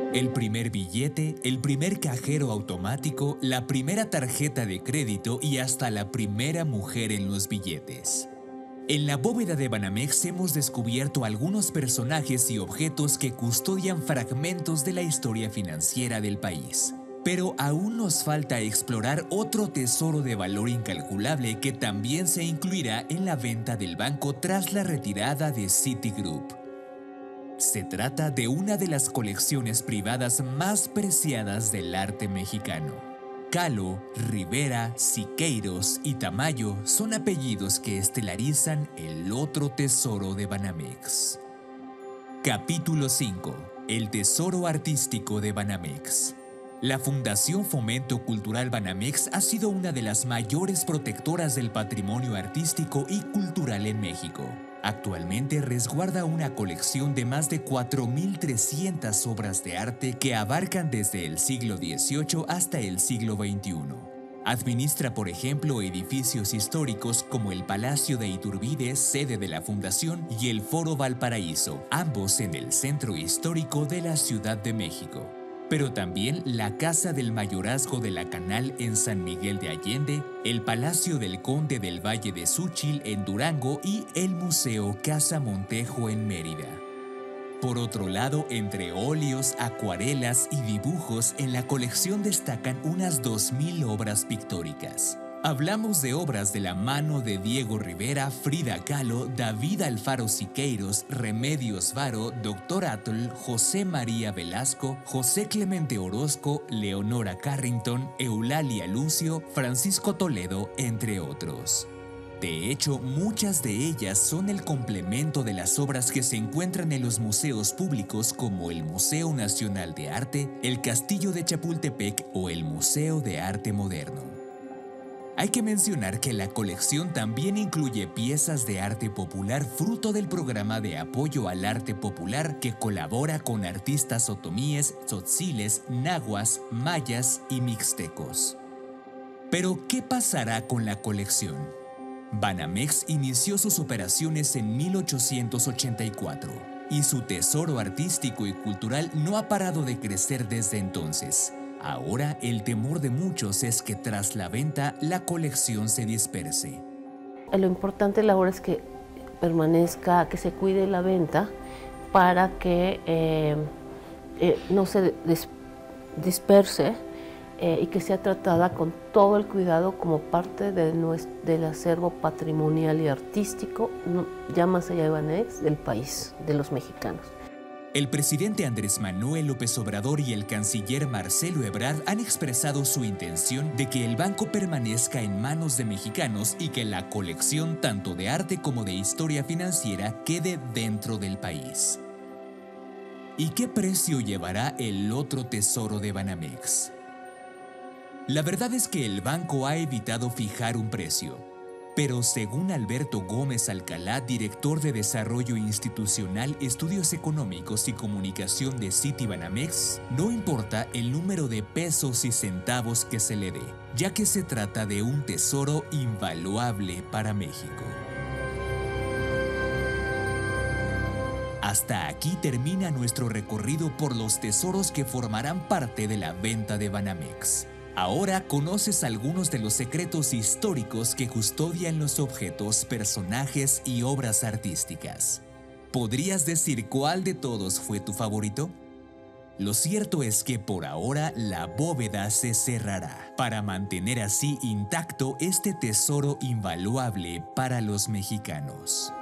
El primer billete, el primer cajero automático, la primera tarjeta de crédito y hasta la primera mujer en los billetes. En la bóveda de Banamex hemos descubierto algunos personajes y objetos que custodian fragmentos de la historia financiera del país. Pero aún nos falta explorar otro tesoro de valor incalculable que también se incluirá en la venta del banco tras la retirada de Citigroup. Se trata de una de las colecciones privadas más preciadas del arte mexicano. Kahlo, Rivera, Siqueiros y Tamayo son apellidos que estelarizan el otro tesoro de Banamex. Capítulo 5. El tesoro artístico de Banamex. La Fundación Fomento Cultural Banamex ha sido una de las mayores protectoras del patrimonio artístico y cultural en México. Actualmente resguarda una colección de más de 4.300 obras de arte que abarcan desde el siglo XVIII hasta el siglo XXI. Administra, por ejemplo, edificios históricos como el Palacio de Iturbide, sede de la Fundación, y el Foro Valparaíso, ambos en el centro histórico de la Ciudad de México. Pero también la Casa del Mayorazgo de la Canal en San Miguel de Allende, el Palacio del Conde del Valle de Xúchil en Durango y el Museo Casa Montejo en Mérida. Por otro lado, entre óleos, acuarelas y dibujos, en la colección destacan unas 2.000 obras pictóricas. Hablamos de obras de la mano de Diego Rivera, Frida Kahlo, David Alfaro Siqueiros, Remedios Varo, Dr. Atl, José María Velasco, José Clemente Orozco, Leonora Carrington, Eulalia Lucio, Francisco Toledo, entre otros. De hecho, muchas de ellas son el complemento de las obras que se encuentran en los museos públicos como el Museo Nacional de Arte, el Castillo de Chapultepec o el Museo de Arte Moderno. Hay que mencionar que la colección también incluye piezas de arte popular fruto del programa de apoyo al arte popular que colabora con artistas otomíes, tzotziles, nahuas, mayas y mixtecos. Pero, ¿qué pasará con la colección? Banamex inició sus operaciones en 1884 y su tesoro artístico y cultural no ha parado de crecer desde entonces. Ahora el temor de muchos es que tras la venta la colección se disperse. Lo importante ahora es que permanezca, que se cuide la venta para que no se disperse y que sea tratada con todo el cuidado como parte del acervo patrimonial y artístico, ya más allá de Banamex, del país, de los mexicanos. El presidente Andrés Manuel López Obrador y el canciller Marcelo Ebrard han expresado su intención de que el banco permanezca en manos de mexicanos y que la colección tanto de arte como de historia financiera quede dentro del país. ¿Y qué precio llevará el otro tesoro de Banamex? La verdad es que el banco ha evitado fijar un precio. Pero según Alberto Gómez Alcalá, director de Desarrollo Institucional, Estudios Económicos y Comunicación de Citibanamex, no importa el número de pesos y centavos que se le dé, ya que se trata de un tesoro invaluable para México. Hasta aquí termina nuestro recorrido por los tesoros que formarán parte de la venta de Banamex. Ahora conoces algunos de los secretos históricos que custodian los objetos, personajes y obras artísticas. ¿Podrías decir cuál de todos fue tu favorito? Lo cierto es que por ahora la bóveda se cerrará, para mantener así intacto este tesoro invaluable para los mexicanos.